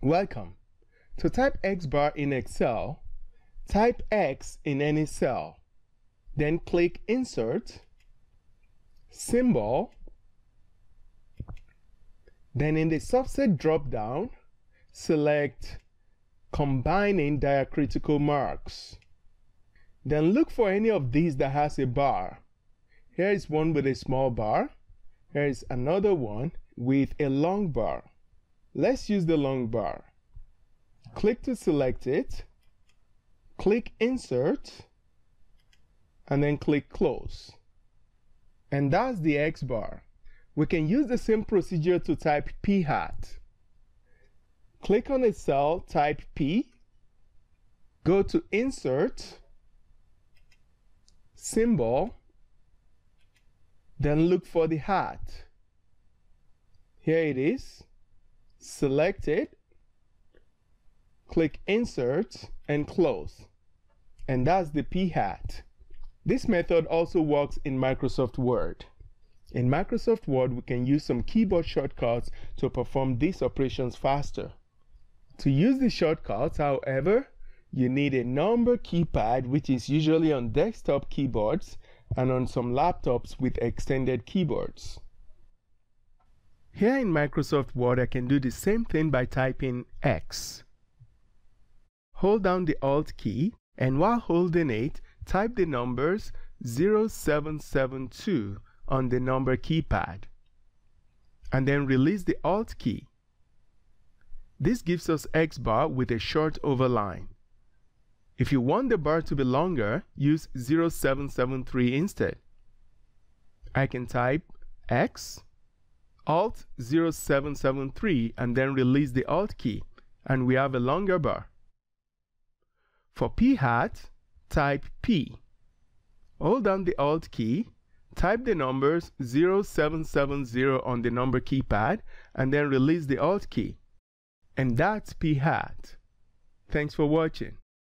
Welcome. To type X bar in Excel, type X in any cell. Then click Insert, Symbol. Then in the Subset drop-down, select Combining Diacritical Marks. Then look for any of these that has a bar. Here is one with a small bar. Here is another one with a long bar. Let's use the long bar. Click to select it. Click Insert. And then click Close. And that's the X bar. We can use the same procedure to type P hat. Click on a cell, type P. Go to Insert, Symbol. Then look for the hat. Here it is. Select it. Click Insert and Close. And that's the P hat. This method also works in Microsoft Word. In Microsoft Word, we can use some keyboard shortcuts to perform these operations faster. To use the shortcuts, however, you need a number keypad, which is usually on desktop keyboards and on some laptops with extended keyboards. Here in Microsoft Word, I can do the same thing by typing X. Hold down the Alt key, and while holding it, type the numbers 0772 on the number keypad, and then release the Alt key. This gives us X bar with a short overline. If you want the bar to be longer, use 0773 instead. I can type X, Alt 0773, and then release the Alt key, and we have a longer bar. For P hat, type P. Hold down the Alt key, type the numbers 0770 on the number keypad, and then release the Alt key. And that's P hat. Thanks for watching.